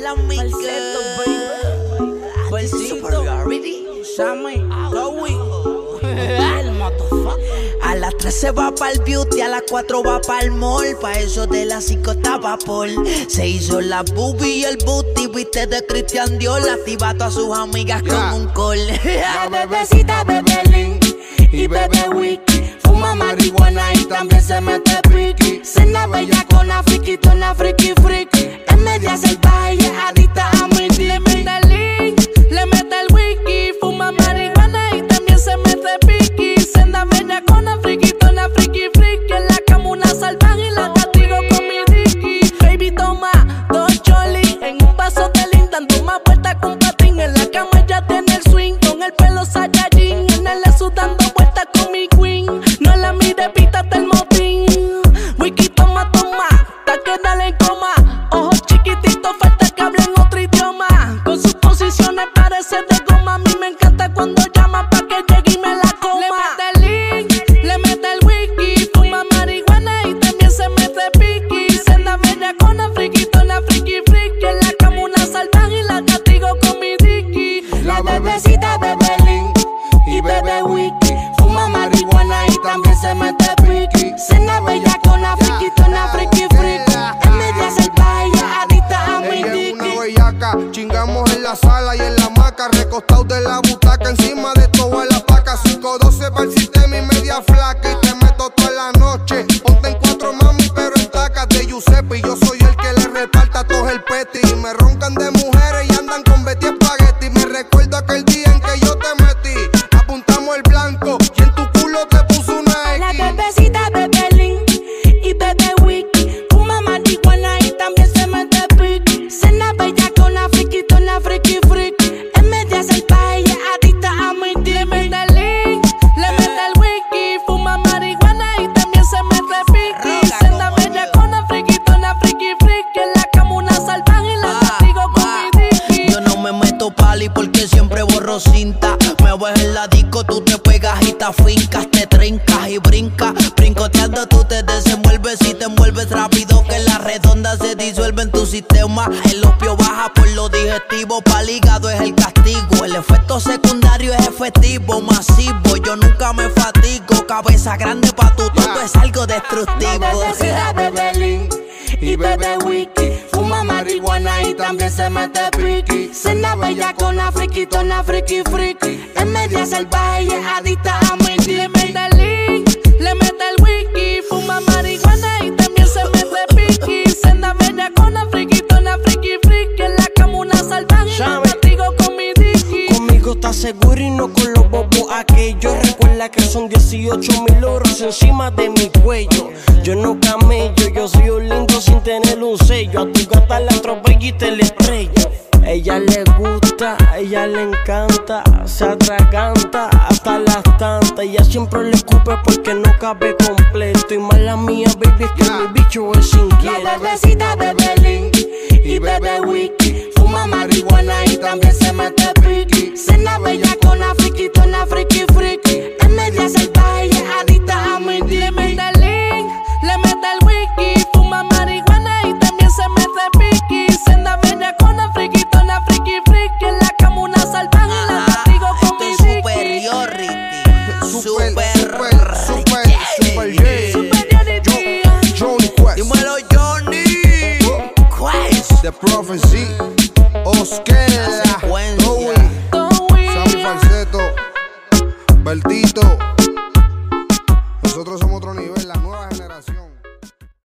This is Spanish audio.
la mica. Superiority. Sammy, Zoe. El motherfucker. A las 3 se va pa'l beauty, a las 4 va pa'l mall. Pa' eso de las 5 estaba Paul. Se hizo la boobie y el booty, viste de Christian Dior. Activa a todas sus amigas con un call. La bebecita bebe Link y bebe Wiki. Fuma marihuana y también se mete piqui. Cena bella con la friquitona, friki friki. Es media salvaje y es adicta a mi tiki. Le mete el Link, le mete el Wiki. Fuma marihuana y también se mete piqui. Cena bella con la friquitona, friki friki. En la cama una salvaje y la castigo con mi Ricky. Baby toma 2 cholis en un vaso de Link, dando más vueltas con patín. En la cama ya tiene el swing, con el pelo Saiyajin. En el eso dando vueltas con mi queen. No la mire, pítate el motín. Wiki toma, ta que dale en coma. Ojos chiquititos, falta que hablen otro idioma. Con sus posiciones parece de goma. A mí me encanta cuando llama pa' que llegue y me la coma. Le mete el Link, le mete el Wiki. Fuma marihuana y también se mete piqui. Cena bella con la friquitona, friki friki. En la cama una salvaje y la castigo con mi Ricky. La bebecita bebe Link y bebe Wiki. Fuma marihuana y también se mete piqui. Cena bella con la friquitona, friki friki. Es media salvaje y es adicta a mi Ella es tiki. una bellaca, chingamos en la sala y en la hamaca. Recostados de la butaca, encima de todo en la placa. 512 para el sistema y media flaca. Y te meto toda la noche, ponte en 4 mami, pero en tacas de Giuseppe. Y yo soy el que le reparta todo el peti. Y me roncan de mujeres y andan con Betty Spaghetti. Me recuerdo aquel día en que yo te metí. Apuntamos el blanco y en tu culo te puso una La X. bebecita bebe Link y bebe Wiki. Fuma marihuana y también se mete piqui. Cena bella con la friquitona, friki friki. Es media salvaje y es adicta a mi tiki. Le mete el Link, le mete el Wiki. Fuma marihuana y también se mete piqui. Cena bella con la friquitona, friki friki. En la cama una salvaje y la castigo con mi Ricky. Yo no me meto pali porque siempre borro cinta. Me ves en la disco, tú te pegas y te afincas, te trincas y brincas. Brincoteando tú te desenvuelves y te envuelves rápido que la redonda se disuelve en tu sistema. El opio baja por lo digestivo, pa'l hígado es el castigo. El efecto secundario es efectivo, masivo. Yo nunca me fatigo, cabeza grande pa' tu todo es algo La destructivo. bebecita bebe Link y bebe Wiki. Fuma marihuana y también se mete piqui. Cena bella con la friquitona, friki friki. Es media salvaje y es adicta a mi tiki. Le mete el Link, le mete el Wiki. Fuma marihuana y también se mete piqui. Cena bella con la friquitona, friki friki. En la cama una salvaje y la castigo con mi Ricky. Conmigo estás seguro y no con los bobos aquellos. Recuerda que son 18.000 euros encima de mi cuello. Yo no camello, yo soy un lindo sin tener un sello. A tu gata la atropello y te la estrello. Ella le gusta, ella le encanta, se atraganta hasta las tantas. Ella siempre le escupe porque no cabe completo. Y mala mía, baby, es que mi bicho es La inquieto. bebecita bebe Link y bebe Wiki. Fuma marihuana y también se mete piqui. Cena bella con la friquitona, friki friki. Es media salvaje y es adicta a mi tiki. Le mete el Link, le mete el Wiki. Fuma marihuana y también se mete piqui. Cena bella con la friquitona, friki friki. En la cama una salvaje y la castigo con mi Ricky. Superiority. Superiority. Johnny Quest, Dímelo, Johnny. Quest. The Prophecy, Oscar.